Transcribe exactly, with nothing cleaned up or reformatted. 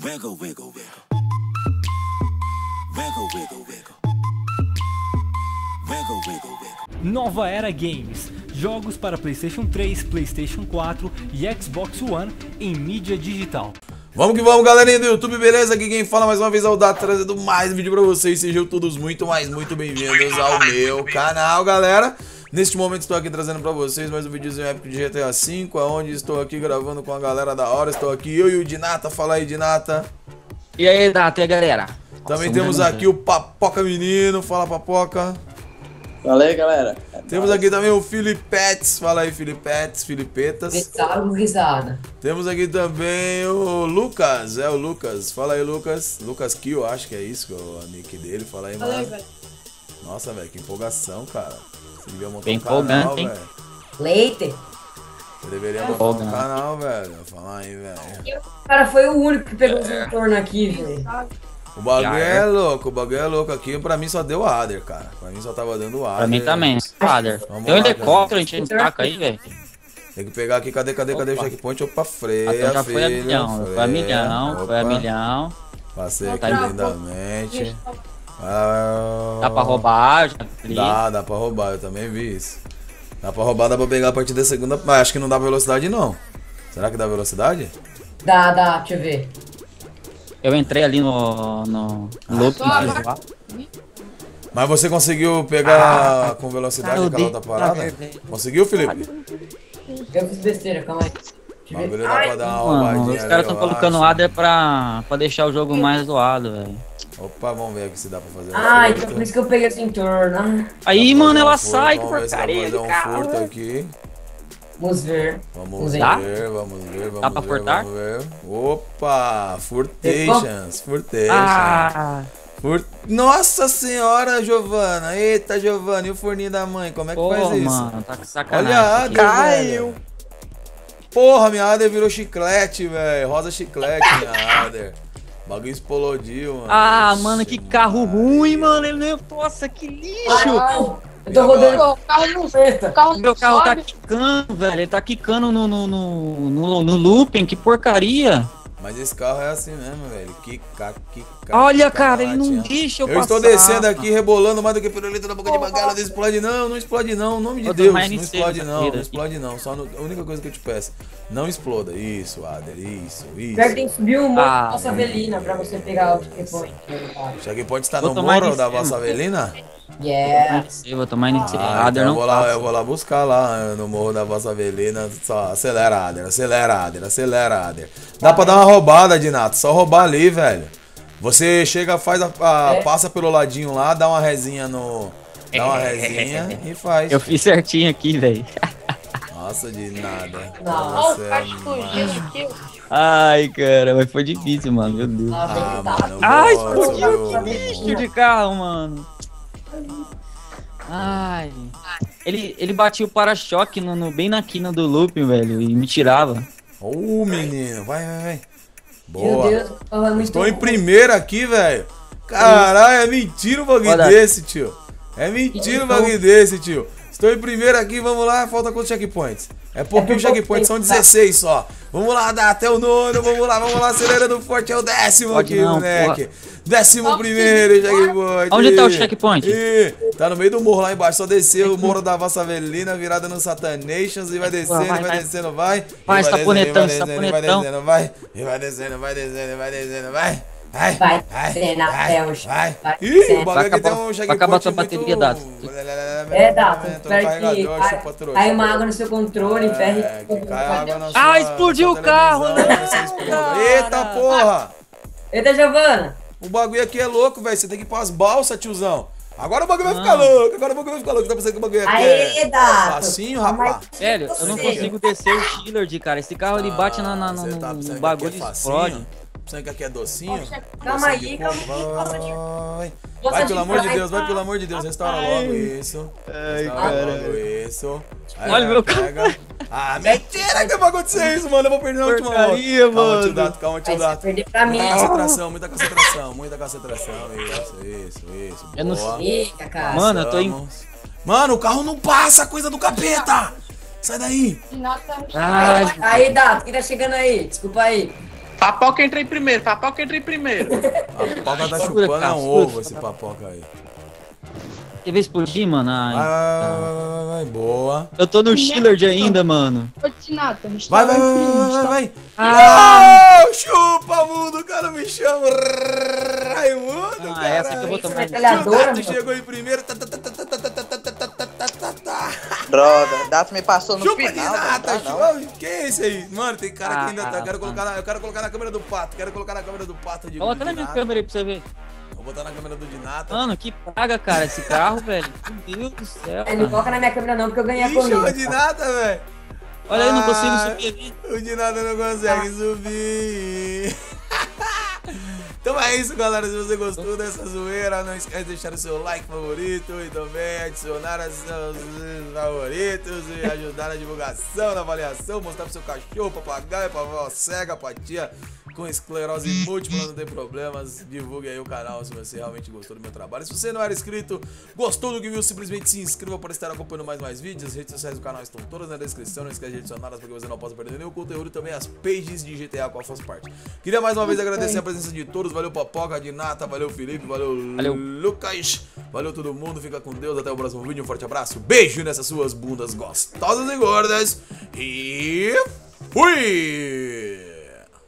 Wiggle, wiggle, wiggle. Wiggle, wiggle, wiggle. Wiggle, wiggle, wiggle. Nova Era Games. Jogos para PlayStation três, PlayStation quatro e Xbox One em mídia digital. Vamos que vamos, galerinha do YouTube, beleza? Aqui quem fala mais uma vez é o Dato, trazendo mais vídeo pra vocês. Sejam todos muito, mais muito bem-vindos ao meu canal, galera. Neste momento estou aqui trazendo pra vocês mais um videozinho épico de G T A cinco, onde estou aqui gravando com a galera da hora. Estou aqui eu e o Dinata. Fala aí, Dinata. E aí, Dato, e aí, galera? Também Nossa, temos aqui o Papoca Menino. Fala, Papoca. Fala aí, galera. É Temos aqui também o Filipetes. Fala aí, Filipetes, Filipetas. Risada, risada. Temos aqui também o Lucas. É o Lucas. Fala aí, Lucas. Lucas Kill, acho que é isso, que é o nick dele. Fala aí, mano. Fala aí, velho. Nossa, velho, que empolgação, cara. Você devia montar Bem um canal, empolgante, velho. Leite. Você deveria montar um canal, velho. Fala aí, velho. O cara foi o único que pegou esse retorno aqui, velho. O bagulho é louco, o bagulho é louco aqui. Pra mim só deu Ader, cara. Pra mim só tava dando Ader. Pra mim também, Ader. Tem um helicóptero, a gente taca aí, velho. Tem que pegar aqui, cadê, cadê, cadê o checkpoint? Opa, freia, Então já filho, foi a milhão, freia. foi a milhão, Opa. foi a milhão. Passei aqui Tá aí. lindamente. Ah, Dá pra roubar, já li. Dá, dá pra roubar, eu também vi isso. Dá pra roubar, dá pra pegar a partir da segunda. Mas acho que não dá velocidade, não. Será que dá velocidade? Dá, dá, deixa eu ver. Eu entrei ali no, no loop. Ah, Mas você conseguiu pegar com velocidade cara, aquela outra parada? Conseguiu, Felipe? Eu fiz besteira, calma aí. O bagulho dá pra dar uma Mano, roubadinha. os caras ali, tão eu colocando acho. Ader pra, pra deixar o jogo mais zoado, velho. Opa, vamos ver aqui se dá pra fazer um Ah, furto. então por isso que eu peguei esse entorno. Ah, Aí, Dá pra mano, fazer um ela furto, sai, que vamos ver se dá pra porcaria fazer de um carro. furto aqui. vamos ver. Vamos Vamos ver, ver. vamos ver, vamos Dá pra ver, furtar? vamos ver. Opa, furtations, furtations. Ah, Fur... Nossa senhora, Giovana. Eita, Giovana, e o forninho da mãe, como é que pô, faz isso? mano, tá com sacanagem. Olha a isso aqui. Ader, velho. Porra, minha Ader virou chiclete, velho. Rosa chiclete, minha Ader. O bagulho explodiu, mano. Ah, Ixi, mano, que carro ruim, mano. Ele nem... Nossa, que lixo. Ah, eu tô rodando o carro não senta. Meu carro tá quicando, velho. Ele tá quicando no, no, no, no, no looping, que porcaria. Mas esse carro é assim mesmo, velho. Quica, quica. Olha, quica cara, na ele não latinha. deixa eu, Eu passar. estou descendo aqui, rebolando mais do que pirulito na boca de bengala. Não explode não, não explode não. Em nome de Ô, Deus, mas não nem sei explode essa não, vida não aqui. explode não. Só no- a única coisa que eu te peço, não exploda. Isso, Ader, isso, isso. Pior que tem que subir o morro Ah, da Vossa Avelina pra você pegar o checkpoint. O checkpoint está Vou no tomar morro da iniciativa. Vossa Avelina? Yeah. Eu vou tomar iniciativa. Ah, Ader então eu não vou, lá, passa. eu vou lá buscar lá no morro da Vossa Avelina. Só acelera, Ader, acelera, Ader, acelera, Ader. Dá pra dar uma roubada, Dinato, só roubar ali, velho. Você chega, faz a, a- É. passa pelo ladinho lá, dá uma resinha no... Dá uma resinha e faz. Eu fiz certinho aqui, velho. Nossa, de nada. Não, Você é mano. Ai, cara, mas foi difícil, mano. Meu Deus. Ah, mano, eu Ai, gosto, explodiu, viu? que lixo de carro, mano. Ai. Ele, ele batia o para-choque no, no- bem na quina do looping, velho, e me tirava. Ô, menino, vai, vai, vai. Meu Boa. Deus, o carro é muito Estou em ruim. primeiro aqui, velho. Caralho, é mentira um bagulho Olha. desse, tio. É mentira um bagulho desse, tio. Estou em primeiro aqui, vamos lá. Falta quantos checkpoints? É pouquinho É por checkpoints, são pouco, dezesseis só. Vamos lá, dá até o nono, vamos lá, vamos lá, acelerando forte. É o décimo Pode aqui, não, moleque. Décimo primeiro checkpoint. Onde tá o checkpoint? Ih, tá no meio do morro lá embaixo, só descer o morro da Vossa Avelina, virada no Satanations e vai descendo, vai, vai vai. descendo, vai. Vai, E saponetão, descendo, vai descendo, vai saponetão. descendo, vai. E vai descendo, vai descendo, vai descendo, vai. Vai, Vai, vai, cena, vai, Deus. vai. Vai, Ih, cena. o bagulho Vai aqui tem acabar- um vai checkpoint acabar sua muito- bateria, Dato. É, Dato, Tô espero que carregador, chupa, cai, trouxa. cai uma água no seu controle, ferre. É, que cai água na Ah, sua- explodiu sua o carro, televisão, né? você exploda. Cara. Eita porra! Eita, Giovana. O bagulho aqui é louco, velho. Você tem que ir pras balsas, tiozão. Agora o bagulho vai Não. ficar louco. Agora o bagulho vai ficar louco. Tá pensando que o bagulho aqui Aê, é Dato. facinho, rapaz? Velho, eu não Você. consigo descer o Shillard, cara. Esse carro ele bate na, na, no, Você tá no pensando que bagulho aqui e é facinho? explode. Pensando que aqui é docinho? Calma Docinho aí, de calma coco? aí, passa de- Vai, Passa vai de pelo amor de trás, Deus, vai tá? pelo amor de Deus. Restaura logo isso. Ai, Restaura cara. logo isso. Aí, Olha ó, meu pega. Ah, mentira que vai acontecer isso, mano. Eu vou perder na última volta. Porcaria, Calma, mano. tio Dato, calma, Vai tio se Dato. perder pra mim. Muita concentração, muita concentração, muita concentração. Isso, isso, isso. Eu não Boa. Eita, cara. Mano, eu tô em. Vamos. Mano, o carro não passa, coisa do capeta! Sai daí! Ai, Aí, Dato, quem tá chegando aí? Desculpa aí. Papoca entra em primeiro, papoca entra em primeiro. Papoca tá Segura, chupando cara, é um segura. ovo esse papoca aí. Quer ver explodir, mano? Ai, Vai, vai, tá. vai, vai, vai, vai, boa. Eu tô no Shillard ainda, mano. Vai, vai, vai, vai, vai, vai. Ah. Não, chupa, mundo, o cara me chama. Raimundo, Ah, essa que eu vou caralho. tomar. Metralhadora, O Dato mano. chegou em primeiro. Tá, tá, tá, tá, tá, tá, tá, tá, tá, tá, tá, tá, tá. Droga, o Dato me passou no Chupa de final. nata, não dá, não. chupa. Que é isso aí? Mano, tem cara que ainda tá. Eu quero Ah, colocar na, eu quero colocar na câmera do pato. Quero colocar na câmera do pato de Coloca na de minha nata. câmera aí pra você ver. Vou botar na câmera do Dinata. Mano, que praga, cara, esse carro, velho. Meu Deus do céu. É, não Cara. coloca na minha câmera não, porque eu ganhei a Ih, chama corrida. de nada, velho. Olha aí, não consigo Ah, subir ali. O Dinata não consegue subir. Então é isso, galera. Se você gostou dessa zoeira, não esquece de deixar o seu like favorito e também adicionar os seus favoritos e ajudar na divulgação, na avaliação, mostrar pro seu cachorro, papagaio, pra avó cega, pra tia com esclerose múltipla, não tem problemas. Divulgue aí o canal se você realmente gostou do meu trabalho. Se você não era inscrito, gostou do que viu, simplesmente se inscreva para estar acompanhando mais mais vídeos. As redes sociais do canal estão todas na descrição, não esquece de adicioná-las para que você não possa perder nenhum conteúdo e também as pages de G T A qual faz parte. Queria mais uma vez agradecer a presença de todos. Valeu Papoca, Dinata, valeu Felipe, valeu, Valeu. Lucas, valeu todo mundo. Fica com Deus, até o próximo vídeo. Um forte abraço, beijo nessas suas bundas gostosas e gordas e fui!